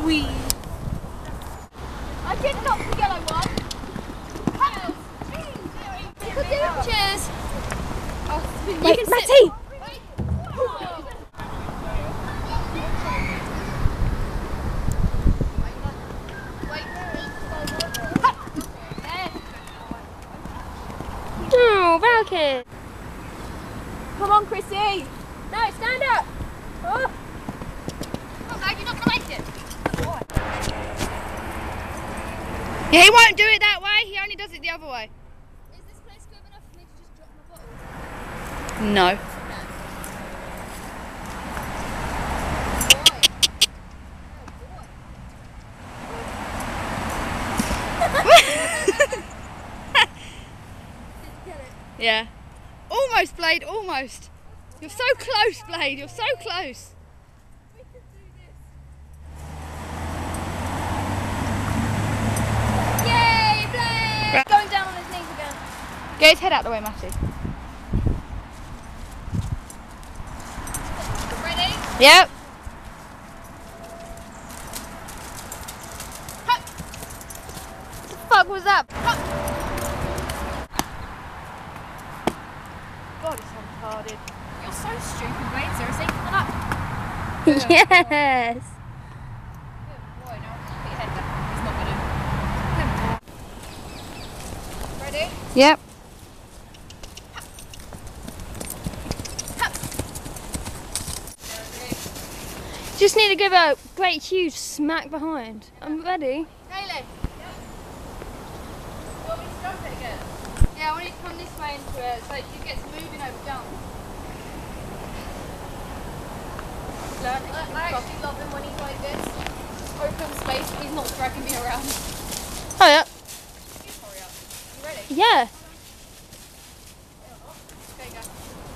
Wee. I did not the yellow one. Cheers. Oh, wait, Matty! Oh, Valkyrie! Come on, Chrissy. No, stand up. Oh. Oh, no, you're not going to make it. Yeah, he won't do it that way, he only does it the other way. Is this place good enough for me to just drop my bottles? No. Yeah. Almost, Blade, almost. You're so close, Blade, you're so close. We can do this. Yay, Blade! Right. Going down on his knees again. Get his head out the way, Matty. Ready? Yep. What the fuck was that? God, it's retarded. You're so stupid, Blade. Seriously, come on up. Yes. Good boy. Now put your head down. He's not gonna. Ready? Yep. Just need to give a great huge smack behind. I'm ready. Hayley. You want me to jump it again? Yeah, I want you to come this way into it so you get moving over jump. I actually love him when he's like this. Open space, he's not dragging me around. Oh yeah. Please hurry up. You ready? Yeah. Okay, go.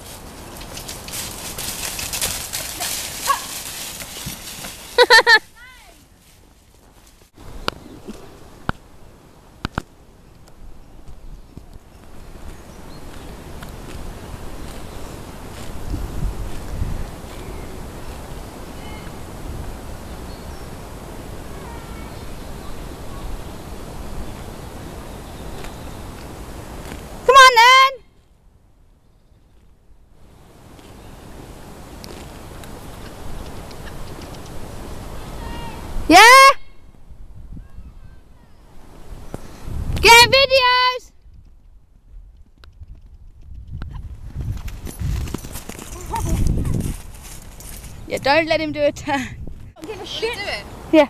Come on then. Yeah. Get videos. Yeah, don't let him do a turn. Don't give a shit. Do it. Yeah.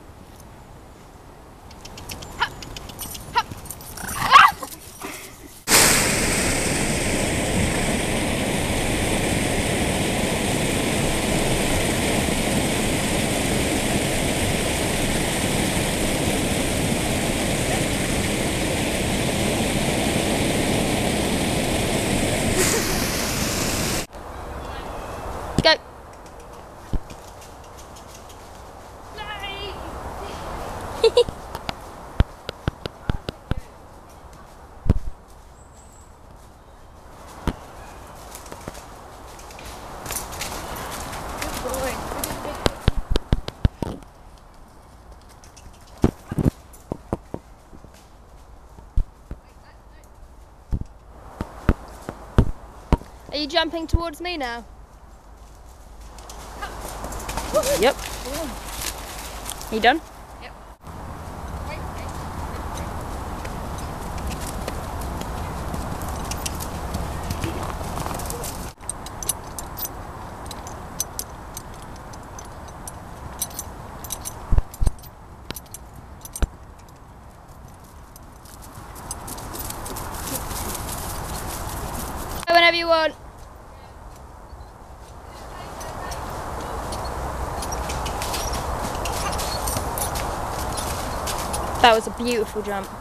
Go. Are you jumping towards me now? Yep. You done? Yep. Whenever you want. That was a beautiful jump.